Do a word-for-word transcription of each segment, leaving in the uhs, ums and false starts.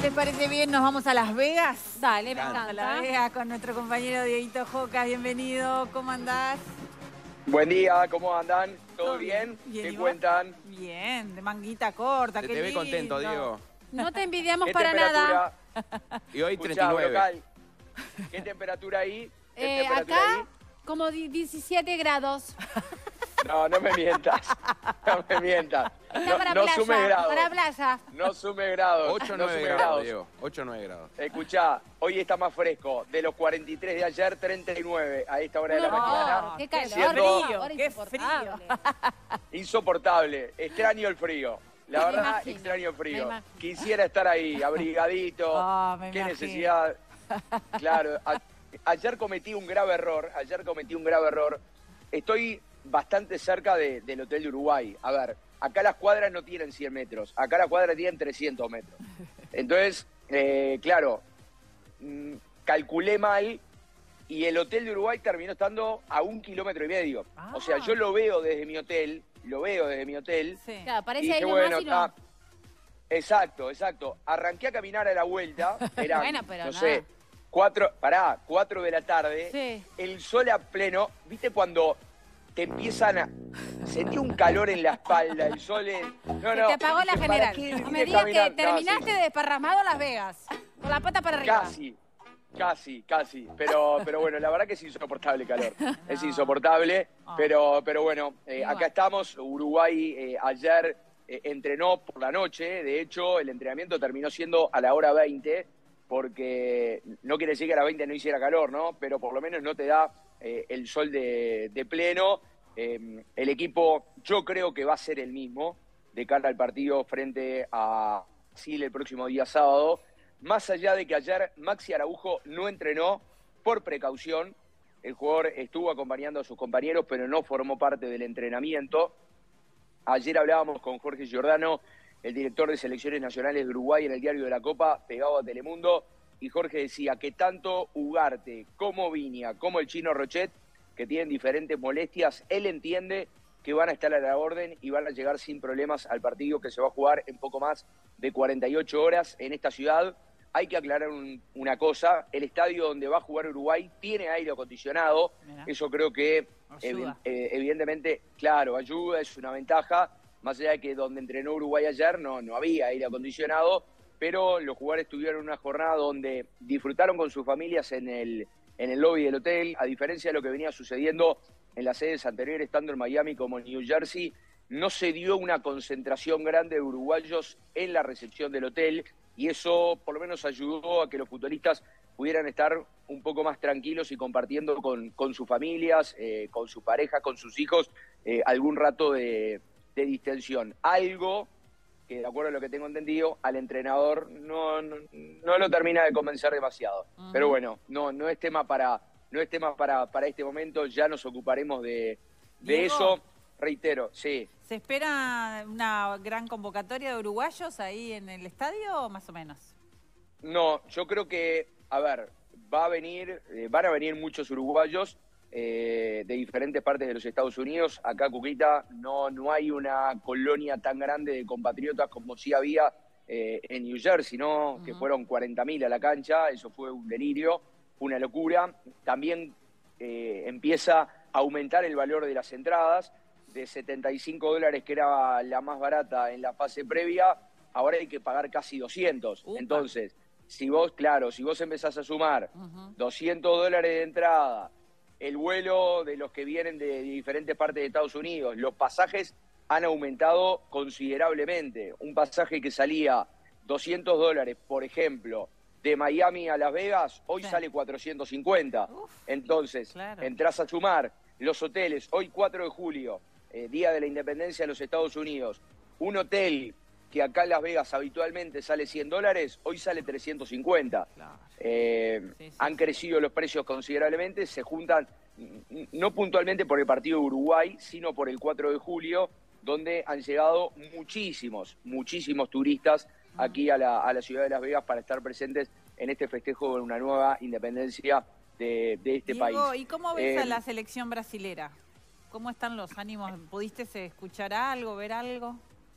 les parece bien, nos vamos a Las Vegas. Dale, me A encanta. Las Vegas con nuestro compañero Dieguito Jocas. Bienvenido, ¿cómo andás? Buen día, ¿cómo andan? ¿Todo, ¿Todo bien? bien? Bien, ¿y ¿Qué vos? cuentan? Bien, de manguita corta, Se qué te ve lindo. contento, Diego. No te envidiamos ¿Qué para nada. temperatura? Y hoy Escuchá, treinta y nueve. local, ¿qué temperatura ahí? ¿Qué Eh, temperatura acá, ahí? como di- diecisiete grados. No, no me mientas. No me mientas. Está No, para no playa, sume grados. para playa. No sume grados. ocho o no nueve sume grados, Diego. ocho o nueve grados. Escuchá, hoy está más fresco. De los cuarenta y tres de ayer, treinta y nueve a esta hora de la No, mañana. qué calor, Siendo por frío, favor, qué insoportable. insoportable. Extraño el frío. La Me verdad, imagino, extraño el me frío. imagino. Quisiera estar ahí, abrigadito. Ah, me Qué imagino. necesidad. Claro, a- ayer cometí un grave error. Ayer cometí un grave error. Estoy bastante cerca de- del Hotel de Uruguay. A ver, acá las cuadras no tienen cien metros. Acá las cuadras tienen trescientos metros. Entonces, eh, claro, mm, calculé mal y el Hotel de Uruguay terminó estando a un kilómetro y medio. Ah. O sea, yo lo veo desde mi hotel, lo veo desde mi hotel. Sí. Claro, Y parece dije, ahí bueno, nomás y no. está. Exacto, exacto. Arranqué a caminar a la vuelta. Eran, Bueno, pero no nada. sé, cuatro, pará, cuatro de la tarde. Sí. El sol a pleno. ¿Viste cuando te empiezan a... Sentí un calor en la espalda, el sol es... No, Se no. te apagó la dije, ¿para general. qué No vine me a digas caminar? que No, terminaste sí, de desparramado en Las Vegas. Con la pata para arriba. Casi, casi, casi. Pero, pero bueno, la verdad que es insoportable el calor. Es insoportable, Ah. pero, pero bueno, eh, Igual. acá estamos. Uruguay eh, ayer eh, entrenó por la noche. De hecho, el entrenamiento terminó siendo a la hora veinte, porque no quiere decir que a las veinte no hiciera calor, ¿no? Pero por lo menos no te da eh, el sol de, de pleno. Eh, el equipo, yo creo que va a ser el mismo de cara al partido frente a Brasil el próximo día sábado. Más allá de que ayer Maxi Araujo no entrenó por precaución, el jugador estuvo acompañando a sus compañeros, pero no formó parte del entrenamiento. Ayer hablábamos con Jorge Giordano, el director de selecciones nacionales de Uruguay, en el Diario de la Copa, pegado a Telemundo, y Jorge decía que tanto Ugarte como Viña, como el Chino Rochet, que tienen diferentes molestias, él entiende que van a estar a la orden y van a llegar sin problemas al partido que se va a jugar en poco más de cuarenta y ocho horas en esta ciudad. Hay que aclarar un- una cosa, el estadio donde va a jugar Uruguay tiene aire acondicionado, Mirá. eso creo que Ayuda. evi- eh, evidentemente, claro, ayuda, es una ventaja, más allá de que donde entrenó Uruguay ayer no, no había aire acondicionado, pero los jugadores tuvieron una jornada donde disfrutaron con sus familias en el, en el lobby del hotel, a diferencia de lo que venía sucediendo en las sedes anteriores, tanto en Miami como en New Jersey. No se dio una concentración grande de uruguayos en la recepción del hotel y eso por lo menos ayudó a que los futbolistas pudieran estar un poco más tranquilos y compartiendo con, con sus familias, eh, con sus parejas, con sus hijos, eh, algún rato de, de distensión. Algo que, de acuerdo a lo que tengo entendido, al entrenador no, no, no lo termina de convencer demasiado. Ujú. Pero bueno, no, no es tema para, no es tema para, para este momento, ya nos ocuparemos de, de Diego. eso. Reitero, sí. ¿Se espera una gran convocatoria de uruguayos ahí en el estadio o más o menos? No, yo creo que, a ver, va a venir, eh, van a venir muchos uruguayos eh, de diferentes partes de los Estados Unidos. Acá, Cuquita, no, no hay una colonia tan grande de compatriotas como sí había eh, en New Jersey, ¿no? Ujú. Que fueron cuarenta mil a la cancha, eso fue un delirio, una locura. También eh, empieza a aumentar el valor de las entradas, de setenta y cinco dólares, que era la más barata en la fase previa, ahora hay que pagar casi doscientos. Upa. Entonces, si vos, claro, si vos empezás a sumar Ujú. doscientos dólares de entrada, el vuelo de los que vienen de diferentes partes de Estados Unidos, los pasajes han aumentado considerablemente. Un pasaje que salía doscientos dólares, por ejemplo, de Miami a Las Vegas, hoy Sí. sale cuatrocientos cincuenta. Uf, Entonces, claro. entrás a sumar los hoteles, hoy cuatro de julio, eh, Día de la Independencia de los Estados Unidos, un hotel que acá en Las Vegas habitualmente sale cien dólares, hoy sale trescientos cincuenta. claro. Eh, Sí, sí, han sí. crecido los precios considerablemente, se juntan n- no puntualmente por el partido de Uruguay, sino por el cuatro de julio, donde han llegado muchísimos, muchísimos turistas aquí a la, a la ciudad de Las Vegas para estar presentes en este festejo de una nueva independencia de, de este Diego, país. ¿y cómo ves a Eh, la selección brasilera? ¿Cómo están los ánimos? ¿Pudiste escuchar algo, ver algo?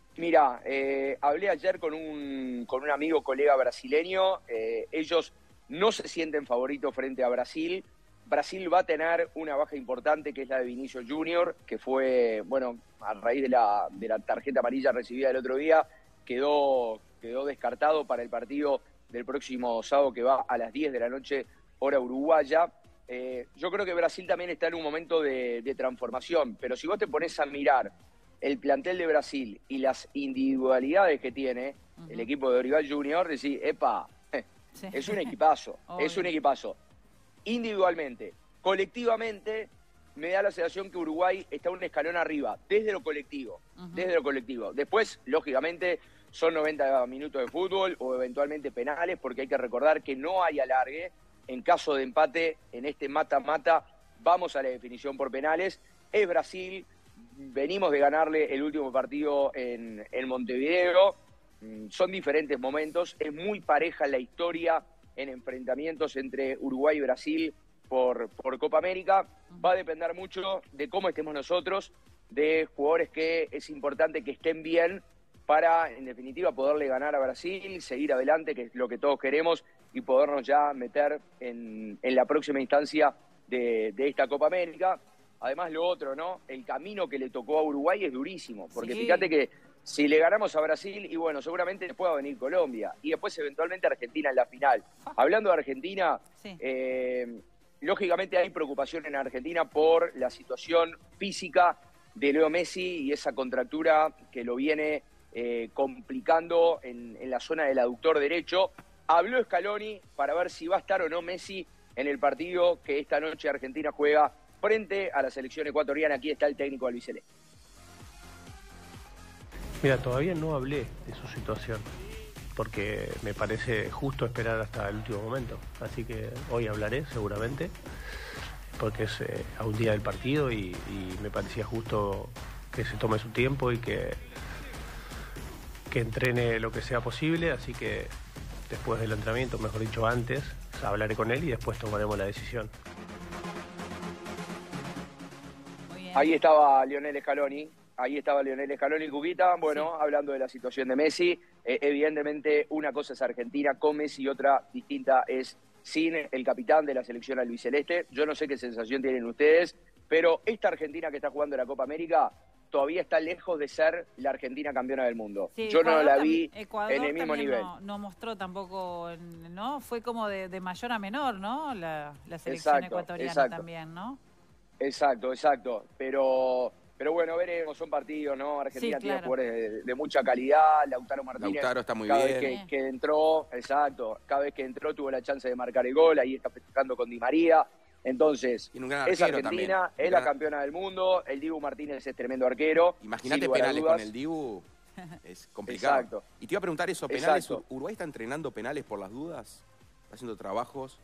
Mira, eh, hablé ayer con un, con un amigo, colega brasileño. Eh, ellos no se sienten favoritos frente a Brasil. Brasil va a tener una baja importante, que es la de Vinicius Junior, que fue, bueno, a raíz de la, de la tarjeta amarilla recibida el otro día, quedó, quedó descartado para el partido del próximo sábado, que va a las diez de la noche, hora uruguaya. Eh, yo creo que Brasil también está en un momento de, de transformación, pero si vos te pones a mirar el plantel de Brasil y las individualidades que tiene uh-huh. el equipo de Dorival Junior, decís, epa, sí. es un equipazo, es un equipazo. Individualmente, colectivamente, me da la sensación que Uruguay está un escalón arriba, desde lo colectivo, uh-huh. desde lo colectivo. Después, lógicamente, son noventa minutos de fútbol o eventualmente penales, porque hay que recordar que no hay alargue. En caso de empate, en este mata-mata, vamos a la definición por penales. Es Brasil, venimos de ganarle el último partido en, en Montevideo. Son diferentes momentos, es muy pareja la historia en enfrentamientos entre Uruguay y Brasil por, por Copa América. Va a depender mucho de cómo estemos nosotros, de jugadores que es importante que estén bien para, en definitiva, poderle ganar a Brasil, seguir adelante, que es lo que todos queremos, y podernos ya meter en, en la próxima instancia de, de esta Copa América. Además, lo otro, ¿no? El camino que le tocó a Uruguay es durísimo, porque sí. fíjate que si le ganamos a Brasil, y bueno, seguramente después va a venir Colombia, y después eventualmente Argentina en la final. Hablando de Argentina, sí. eh, lógicamente hay preocupación en Argentina por la situación física de Leo Messi y esa contractura que lo viene eh, complicando en, en la zona del aductor derecho. Habló Scaloni para ver si va a estar o no Messi en el partido que esta noche Argentina juega frente a la selección ecuatoriana. Aquí está el técnico albiceleste. Mira, todavía no hablé de su situación, porque me parece justo esperar hasta el último momento. Así que hoy hablaré seguramente, porque es eh, a un día del partido y, y me parecía justo que se tome su tiempo y que, que entrene lo que sea posible. Así que después del entrenamiento, mejor dicho antes, hablaré con él y después tomaremos la decisión. Ahí estaba Lionel Scaloni. Ahí estaba Lionel Scaloni y Cuquita, bueno, sí. hablando de la situación de Messi. Eh, evidentemente, una cosa es Argentina con Messi y otra distinta es sin el capitán de la selección albiceleste. Yo no sé qué sensación tienen ustedes, pero esta Argentina que está jugando la Copa América todavía está lejos de ser la Argentina campeona del mundo. Sí, Yo Ecuador no la vi Ecuador en el mismo nivel. No, no mostró tampoco, ¿no? Fue como de, de mayor a menor, ¿no? La, la selección exacto, ecuatoriana exacto. también, ¿no? Exacto, exacto. Pero... Pero bueno, veremos, son partidos, ¿no? Argentina sí, claro. tiene jugadores de, de mucha calidad, Lautaro Martínez. Lautaro está muy cada bien. Vez que, que entró, exacto, cada vez que entró tuvo la chance de marcar el gol, ahí está festejando con Di María. Entonces, es Argentina, también. es la campeona del mundo, el Dibu Martínez es tremendo arquero. Imagínate penales con el Dibu, es complicado. Exacto. Y te iba a preguntar eso, penales, exacto. ¿Uruguay está entrenando penales por las dudas? ¿Está haciendo trabajos?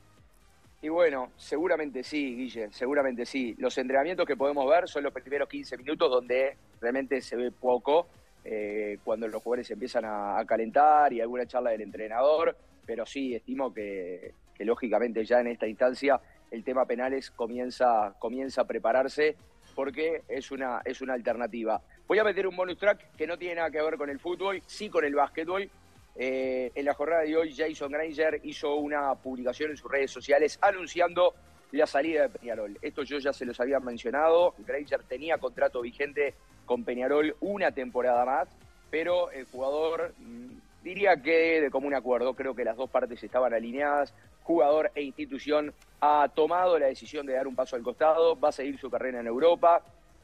Y bueno, seguramente sí, Guille, seguramente sí. Los entrenamientos que podemos ver son los primeros quince minutos donde realmente se ve poco, eh, cuando los jugadores empiezan a, a calentar y alguna charla del entrenador, pero sí, estimo que, que lógicamente ya en esta instancia el tema penales comienza, comienza a prepararse porque es una, es una alternativa. Voy a meter un bonus track que no tiene nada que ver con el fútbol, sí con el básquetbol. Eh, en la jornada de hoy, Jason Granger hizo una publicación en sus redes sociales anunciando la salida de Peñarol. Esto yo ya se los había mencionado. Granger tenía contrato vigente con Peñarol una temporada más, pero el jugador, diría que de común acuerdo, creo que las dos partes estaban alineadas, jugador e institución, ha tomado la decisión de dar un paso al costado, va a seguir su carrera en Europa.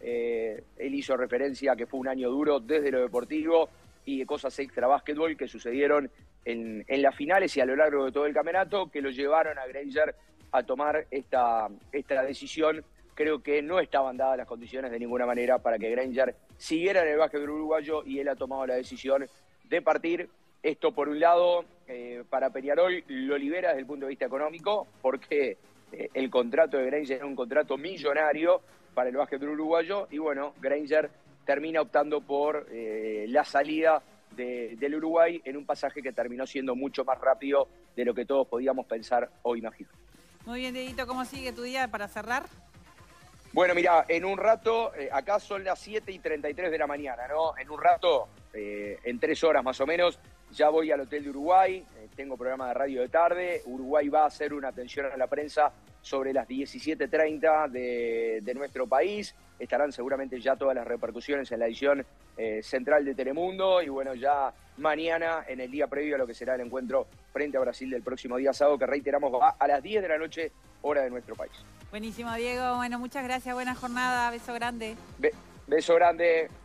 Eh, él hizo referencia a que fue un año duro desde lo deportivo y de cosas extra básquetbol que sucedieron en, en las finales y a lo largo de todo el campeonato que lo llevaron a Granger a tomar esta, esta decisión. Creo que no estaban dadas las condiciones de ninguna manera para que Granger siguiera en el básquetbol uruguayo y él ha tomado la decisión de partir. Esto por un lado, eh, para Peñarol lo libera desde el punto de vista económico porque eh, el contrato de Granger era un contrato millonario para el básquetbol uruguayo y bueno, Granger termina optando por eh, la salida de, del Uruguay en un pasaje que terminó siendo mucho más rápido de lo que todos podíamos pensar o imaginar. Muy bien, Dieguito, ¿cómo sigue tu día para cerrar? Bueno, mira, en un rato, eh, acá son las siete y treinta y tres de la mañana, ¿no? En un rato, eh, en tres horas más o menos, ya voy al Hotel de Uruguay, eh, tengo programa de radio de tarde, Uruguay va a hacer una atención a la prensa sobre las diecisiete treinta de, de nuestro país, estarán seguramente ya todas las repercusiones en la edición eh, central de Telemundo, y bueno, ya mañana, en el día previo a lo que será el encuentro frente a Brasil del próximo día sábado, que reiteramos va a las diez de la noche, hora de nuestro país. Buenísimo, Diego. Bueno, muchas gracias. Buena jornada. Beso grande. Be- beso grande.